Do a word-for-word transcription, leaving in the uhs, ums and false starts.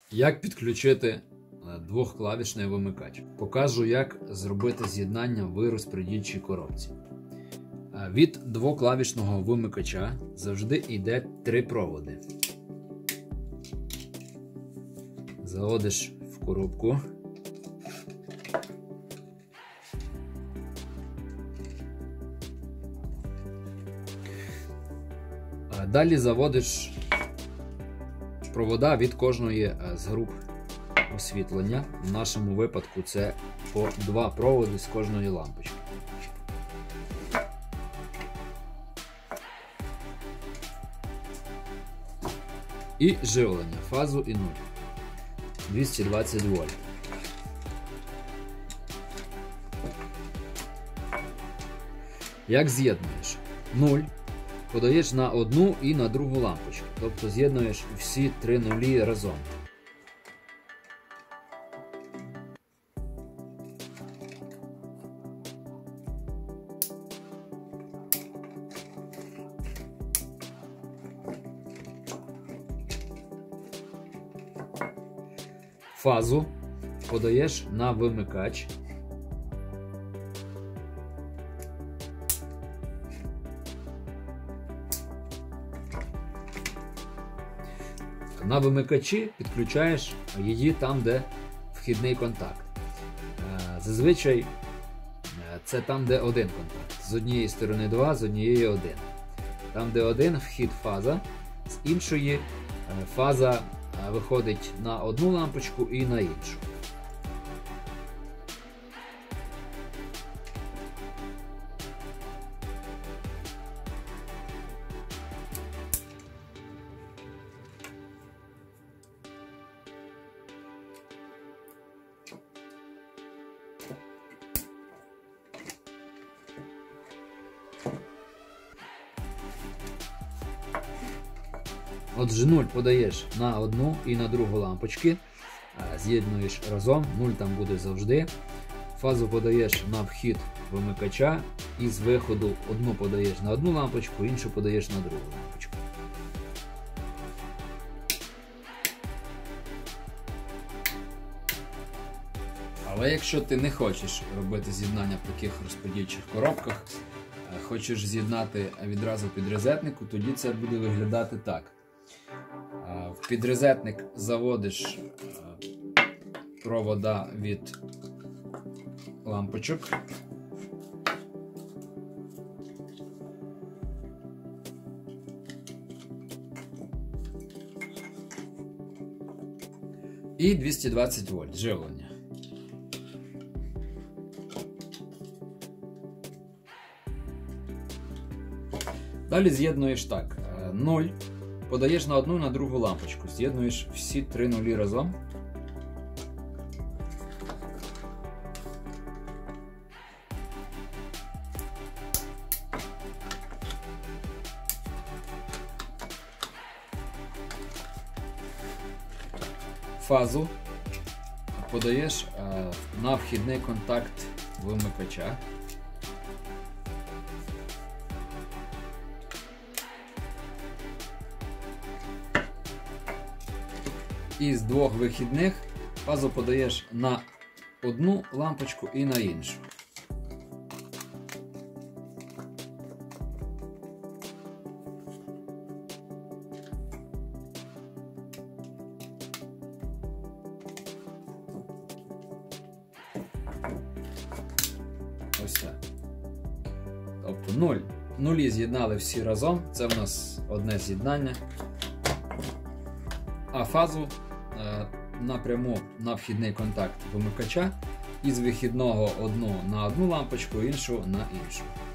Як підключити двохклавішний вимикач? Покажу, як зробити з'єднання в розподільчій коробці. Від двоклавішного вимикача завжди йде три проводи. Заводиш в коробку. Далі заводиш провода від кожної з груп освітлення. В нашому випадку це по два проводи з кожної лампочки. І живлення, фазу і нуль. двісті двадцять вольт. Як з'єднуєш? нуль подаєш на одну і на другу лампочку. Тобто з'єднуєш всі три нулі разом. Фазу подаєш на вимикач. На вимикачі підключаєш її там, де вхідний контакт. Зазвичай це там, де один контакт. З однієї сторони два, з однієї один. Там, де один, вхід фаза, з іншої фаза виходить на одну лампочку і на іншу. Отже, нуль подаєш на одну і на другу лампочки, з'єднуєш разом, нуль там буде завжди. Фазу подаєш на вхід вимикача і з виходу одну подаєш на одну лампочку, іншу подаєш на другу лампочку. Але якщо ти не хочеш робити з'єднання в таких розподільчих коробках, хочеш з'єднати відразу під розетнику, тоді це буде виглядати так. В підрозетник заводиш провода від лампочок. І двісті двадцять вольт живлення. Далі з'єднуєш так. нуль подаєш на одну і на другу лампочку. З'єднуєш всі три нулі разом. Фазу подаєш на вхідний контакт вимикача. І з двох вихідних фазу подаєш на одну лампочку і на іншу. Ось так. Тобто нуль. Нулі з'єднали всі разом, це в нас одне з'єднання. А фазу е, напряму на вхідний контакт вимикача і з вихідного одну на одну лампочку, іншу на іншу.